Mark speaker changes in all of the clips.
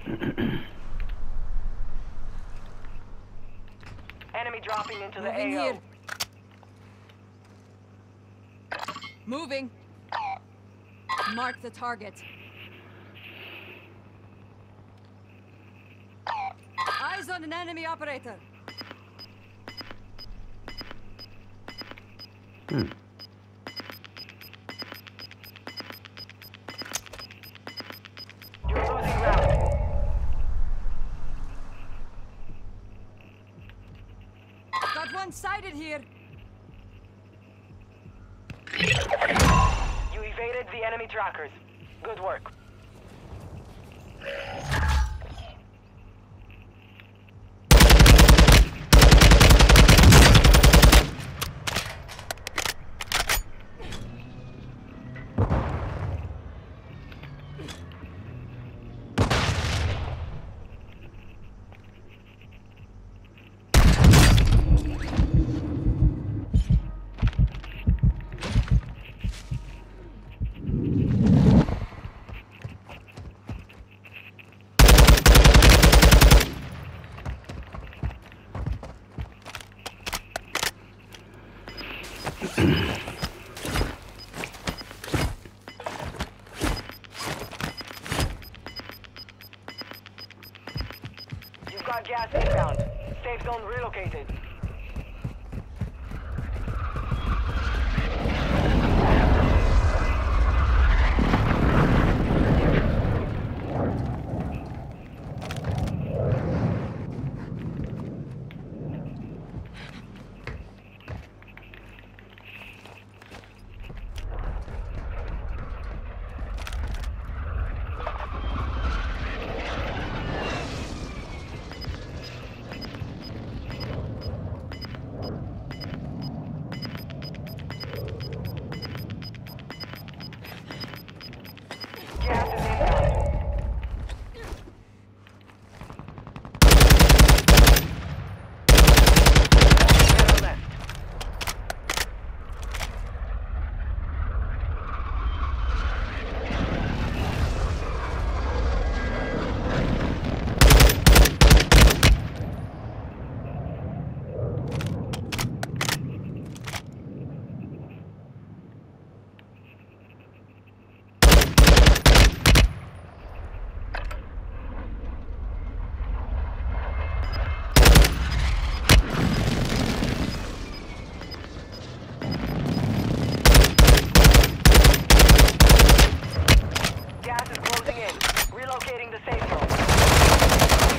Speaker 1: Enemy dropping into the
Speaker 2: Moving
Speaker 1: AO.
Speaker 2: here. Moving. Mark the target. Eyes on an enemy operator.
Speaker 1: You're losing ground.
Speaker 2: Got one sighted here.
Speaker 1: You evaded the enemy trackers. Good work. You've got gas inbound. Safe zone relocated. Gas is inbound. Middle left. Gas is closing in. Relocating the safe zone.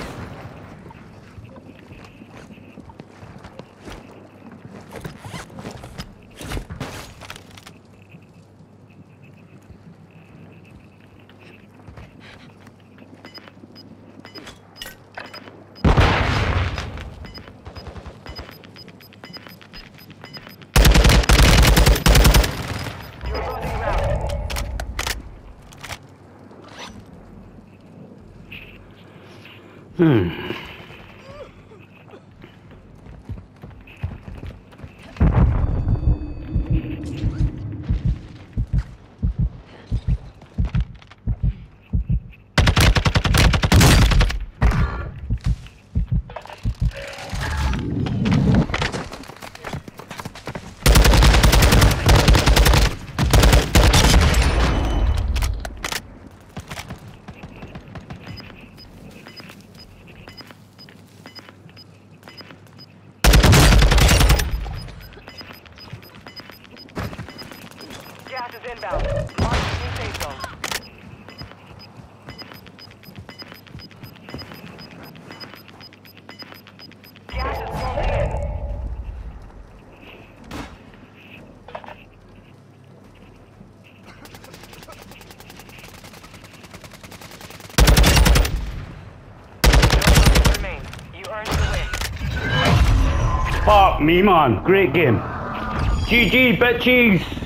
Speaker 1: You're losing ground. Gas is inbound. Mark the new safe zone. Gas is closing in. No remain. You earned the win.
Speaker 3: Fuck me, man. Great game. GG, bitches.